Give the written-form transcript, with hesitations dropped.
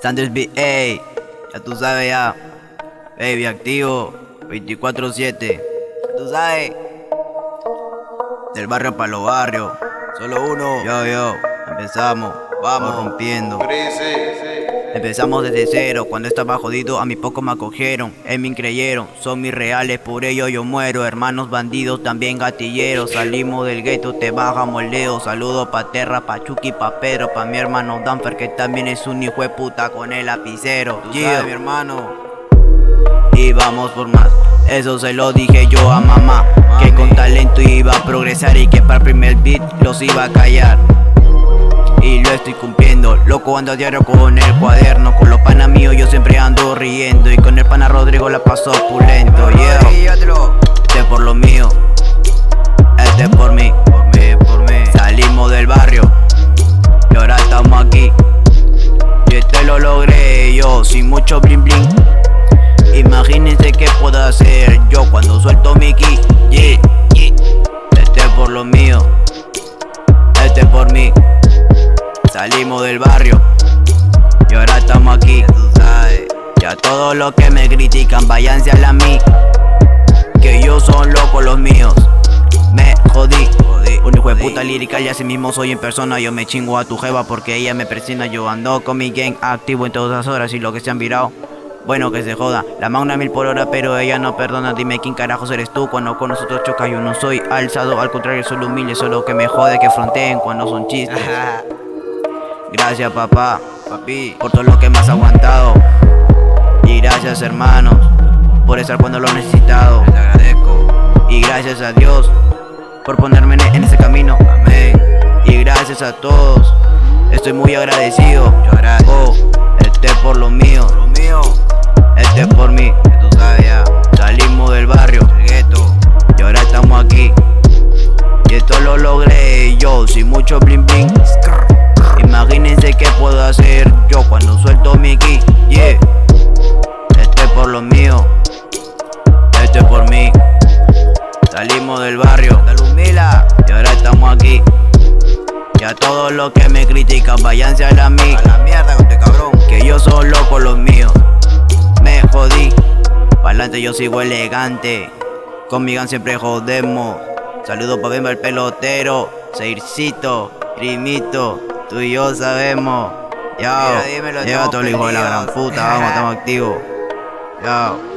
Sanders B.A. Ya tú sabes ya. Baby activo 24/7. Tú sabes. Del barrio para los barrios. Solo uno. Yo. Empezamos. Vamos rompiendo. Empezamos desde cero, cuando estaba jodido a mí poco me acogieron. En mí creyeron, son mis reales, por ello yo muero. Hermanos bandidos, también gatilleros. Salimos del gueto, te bajamos el dedo. Saludo pa' Terra, pa' Chucky, pa' Pedro, pa' mi hermano Danfer, que también es un hijo de puta con el lapicero. Yeah, mi hermano. Y vamos por más, eso se lo dije yo a mamá. Que con talento iba a progresar y que para el primer beat los iba a callar. Y lo estoy cumpliendo, loco ando a diario con el cuaderno. Con los panas míos yo siempre ando riendo. Y con el pana Rodrigo la paso opulento. Yeah, este es por lo mío, este es por mí, por mí. Salimos del barrio y ahora estamos aquí. Y este lo logré yo, sin mucho bling bling. Imagínense qué puedo hacer yo cuando suelto mi ki. Yeah. Este es por lo mío, este es por mí. Salimos del barrio y ahora estamos aquí. Tú sabes. Ya todos los que me critican váyanse a la mí, que yo son locos los míos. Me jodí. Un hijo de puta lírica y así mismo soy en persona. Yo me chingo a tu jeva porque ella me presiona. Yo ando con mi gang activo en todas las horas y lo que se han virado, bueno que se joda. La magna 1000 por hora pero ella no perdona. Dime quién carajos eres tú cuando con nosotros chocas. Yo no soy alzado, al contrario soy humilde. Solo que me jode que fronteen cuando son chistes. Gracias papá, papi, por todo lo que me has aguantado. Y gracias hermanos, por estar cuando lo he necesitado. Les agradezco. Y gracias a Dios, por ponerme en ese camino. Amén. Y gracias a todos, estoy muy agradecido. Oh, este es por lo mío, este es por mí. Tú sabes ya. Salimos del barrio, el gueto, y ahora estamos aquí. Y esto lo logré yo, sin mucho bling bling. Imagínense qué puedo hacer yo cuando suelto mi ki. Yeah. Este es por lo mío, este es por mí. Salimos del barrio y ahora estamos aquí. Y a todos los que me critican váyanse a la mí. A la mierda con este cabrón, que yo soy loco los míos. Me jodí, pa'lante yo sigo elegante. Con mi gang siempre jodemos. Saludos pa' Bemba el pelotero, Seircito, Rimito. Tú y yo sabemos. Yo, llega todo el hijo de la gran puta, vamos, estamos activos. Yo.